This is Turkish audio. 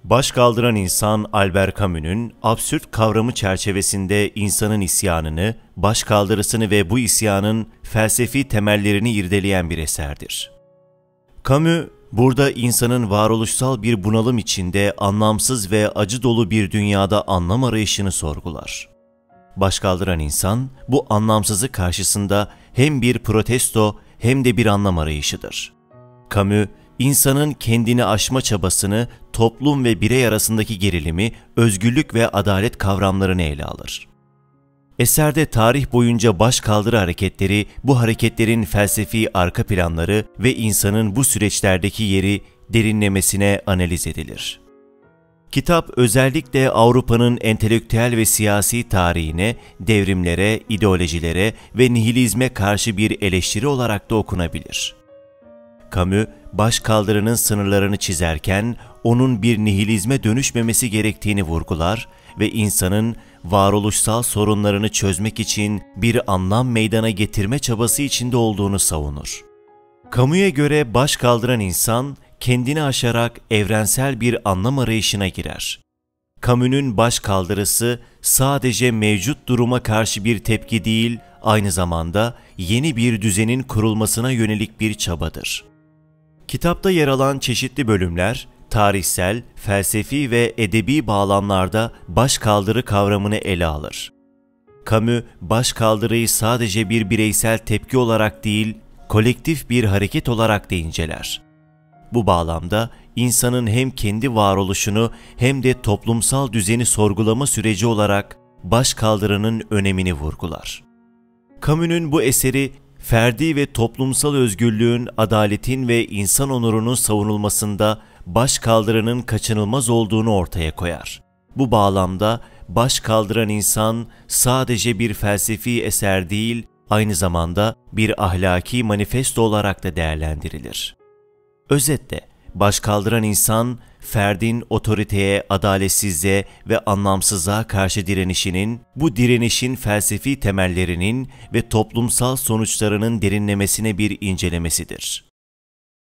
Baş kaldıran insan Albert Camus'un absürt kavramı çerçevesinde insanın isyanını, başkaldırısını ve bu isyanın felsefi temellerini irdeleyen bir eserdir. Camus, burada insanın varoluşsal bir bunalım içinde anlamsız ve acı dolu bir dünyada anlam arayışını sorgular. Başkaldıran insan, bu anlamsızlık karşısında hem bir protesto hem de bir anlam arayışıdır. Camus, insanın kendini aşma çabasını, toplum ve birey arasındaki gerilimi, özgürlük ve adalet kavramlarını ele alır. Eserde tarih boyunca başkaldırı hareketleri, bu hareketlerin felsefi arka planları ve insanın bu süreçlerdeki yeri derinlemesine analiz edilir. Kitap özellikle Avrupa'nın entelektüel ve siyasi tarihine, devrimlere, ideolojilere ve nihilizme karşı bir eleştiri olarak da okunabilir. Camus, başkaldırının sınırlarını çizerken onun bir nihilizme dönüşmemesi gerektiğini vurgular ve insanın varoluşsal sorunlarını çözmek için bir anlam meydana getirme çabası içinde olduğunu savunur. Camus'a göre başkaldıran insan kendini aşarak evrensel bir anlam arayışına girer. Camus'un başkaldırısı sadece mevcut duruma karşı bir tepki değil, aynı zamanda yeni bir düzenin kurulmasına yönelik bir çabadır. Kitapta yer alan çeşitli bölümler, tarihsel, felsefi ve edebi bağlamlarda başkaldırı kavramını ele alır. Camus, başkaldırıyı sadece bir bireysel tepki olarak değil, kolektif bir hareket olarak da inceler. Bu bağlamda insanın hem kendi varoluşunu hem de toplumsal düzeni sorgulama süreci olarak başkaldırının önemini vurgular. Camus'un bu eseri, ferdi ve toplumsal özgürlüğün, adaletin ve insan onurunun savunulmasında başkaldırının kaçınılmaz olduğunu ortaya koyar. Bu bağlamda başkaldıran insan sadece bir felsefi eser değil, aynı zamanda bir ahlaki manifesto olarak da değerlendirilir. Özetle, başkaldıran insan, ferdin otoriteye, adaletsizliğe ve anlamsızlığa karşı direnişinin, bu direnişin felsefi temellerinin ve toplumsal sonuçlarının derinlemesine bir incelemesidir.